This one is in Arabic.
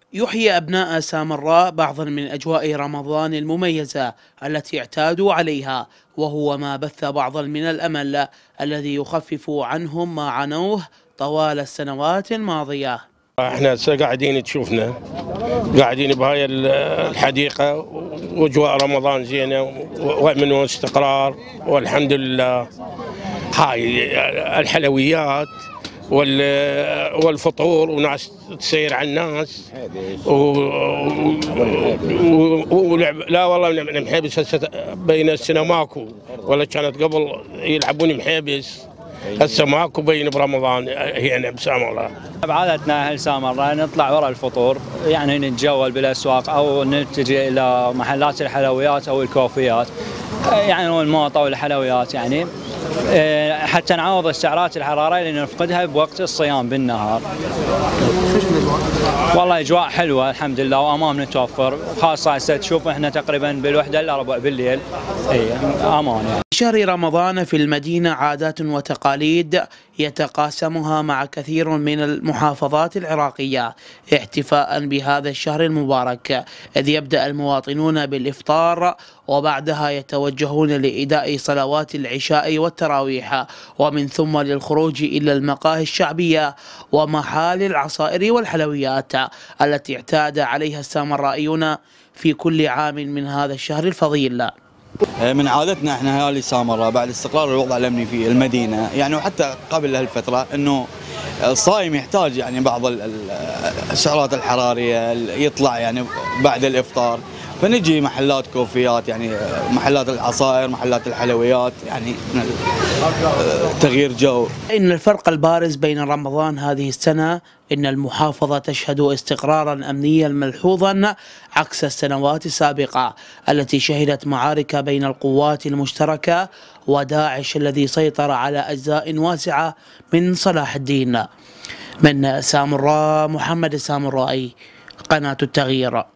يحيي أبناء سامراء بعضا من أجواء رمضان المميزة التي اعتادوا عليها، وهو ما بث بعضا من الأمل الذي يخفف عنهم ما عانوه طوال السنوات الماضية. احنا هسه قاعدين تشوفنا قاعدين بهاي الحديقة واجواء رمضان زينة وامن واستقرار والحمد لله. هاي الحلويات والفطور وناس تسير على الناس لا والله محبس هسه بين السنة ماكو، ولا كانت قبل يلعبون محبس، هسه ماكو بين برمضان هنا بسامراء. بعادتنا اهل سامراء نطلع وراء الفطور، يعني نتجول بالاسواق او نتجه الى محلات الحلويات او الكوفيات، يعني والموطه والحلويات، يعني حتى نعوض السعرات الحراريه اللي نفقدها بوقت الصيام بالنهار. والله اجواء حلوه الحمد لله وامان متوفر، خاصه هسه تشوف احنا تقريبا بالوحده الا ربع بالليل، امان يعني. شهر رمضان في المدينة عادات وتقاليد يتقاسمها مع كثير من المحافظات العراقية احتفاء بهذا الشهر المبارك، إذ يبدأ المواطنون بالإفطار وبعدها يتوجهون لإداء صلوات العشاء والتراويح، ومن ثم للخروج إلى المقاهي الشعبية ومحال العصائر والحلويات التي اعتاد عليها السامرائيون في كل عام من هذا الشهر الفضيل. من عادتنا احنا اهالي سامراء بعد استقرار الوضع الامني في المدينه، يعني وحتى قبل هالفتره، انه الصايم يحتاج يعني بعض السعرات الحراريه يطلع يعني بعد الافطار، فنجي محلات كوفيات، يعني محلات العصائر، محلات الحلويات، يعني تغيير جو. إن الفرق البارز بين رمضان هذه السنة إن المحافظة تشهد استقرارا أمنيا ملحوظا عكس السنوات السابقة التي شهدت معارك بين القوات المشتركة وداعش الذي سيطر على أجزاء واسعة من صلاح الدين. من سامراء، محمد السامرائي، قناة التغيير.